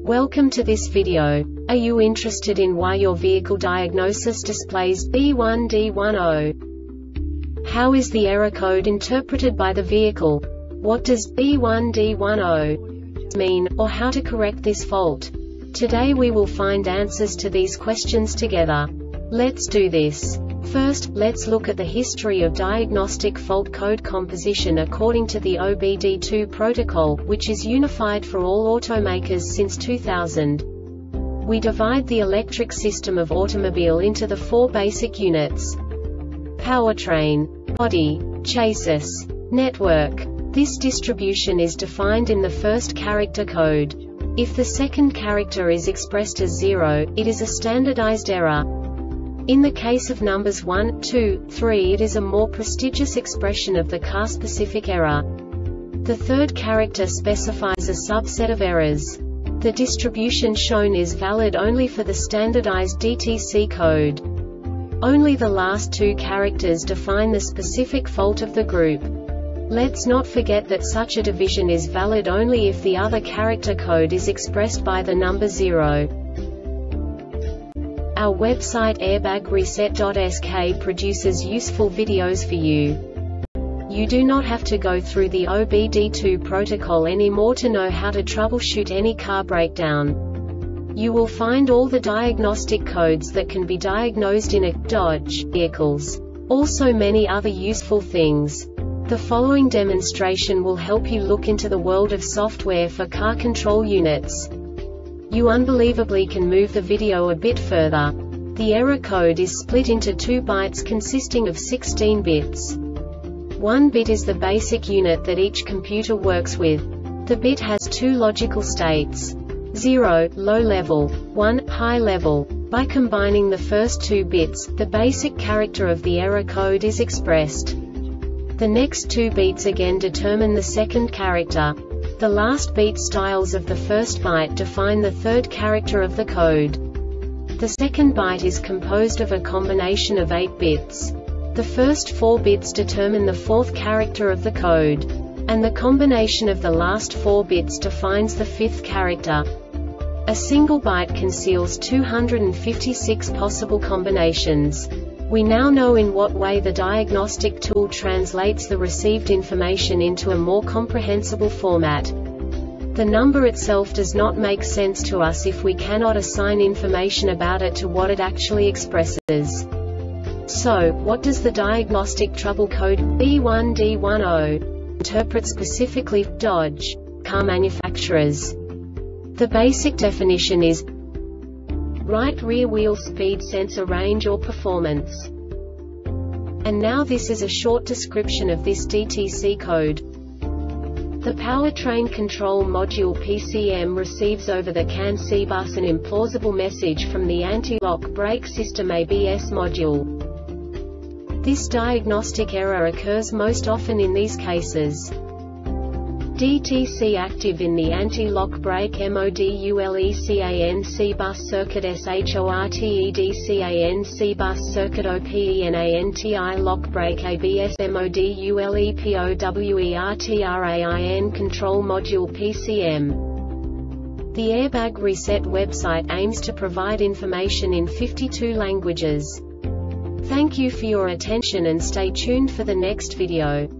Welcome to this video. Are you interested in why your vehicle diagnosis displays B1D10? How is the error code interpreted by the vehicle? What does B1D10 mean, or how to correct this fault? Today we will find answers to these questions together. Let's do this. First, let's look at the history of diagnostic fault code composition according to the OBD2 protocol, which is unified for all automakers since 2000. We divide the electric system of automobile into the four basic units: powertrain, body, chassis, network. This distribution is defined in the first character code. If the second character is expressed as 0, it is a standardized error. In the case of numbers 1, 2, 3, it is a more prestigious expression of the car-specific error. The third character specifies a subset of errors. The distribution shown is valid only for the standardized DTC code. Only the last two characters define the specific fault of the group. Let's not forget that such a division is valid only if the other character code is expressed by the number 0. Our website airbagreset.sk produces useful videos for you. You do not have to go through the OBD2 protocol anymore to know how to troubleshoot any car breakdown. You will find all the diagnostic codes that can be diagnosed in a Dodge vehicles. Also many other useful things. The following demonstration will help you look into the world of software for car control units. You unbelievably can move the video a bit further. The error code is split into 2 bytes consisting of 16 bits. 1 bit is the basic unit that each computer works with. The bit has 2 logical states: 0, low level, 1, high level. By combining the first 2 bits, the basic character of the error code is expressed. The next 2 beats again determine the second character. The last beat styles of the first byte define the third character of the code. The second byte is composed of a combination of 8 bits. The first 4 bits determine the fourth character of the code. And the combination of the last 4 bits defines the fifth character. A single byte conceals 256 possible combinations. We now know in what way the diagnostic tool translates the received information into a more comprehensible format. The number itself does not make sense to us if we cannot assign information about it to what it actually expresses. So, what does the diagnostic trouble code B1D10 interpret specifically for Dodge car manufacturers? The basic definition is right rear wheel speed sensor range or performance. And now this is a short description of this DTC code. The powertrain control module PCM receives over the CAN C bus an implausible message from the anti-lock brake system ABS module. This diagnostic error occurs most often in these cases: DTC active in the anti-lock brake MODULECAN C bus circuit SHORTEDCAN C bus circuit OPENANTI lock brake ABS MODULEPOWERTRAIN control module PCM. The Airbag Reset website aims to provide information in 52 languages. Thank you for your attention and stay tuned for the next video.